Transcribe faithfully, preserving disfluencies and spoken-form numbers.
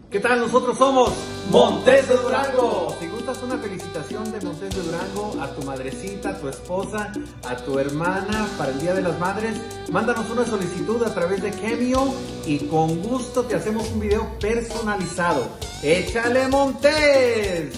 ¿Qué tal? Nosotros somos Montes de Durango. Si gustas una felicitación de Montes de Durango a tu madrecita, a tu esposa, a tu hermana para el Día de las Madres, mándanos una solicitud a través de Cameo y con gusto te hacemos un video personalizado. ¡Échale, Montes!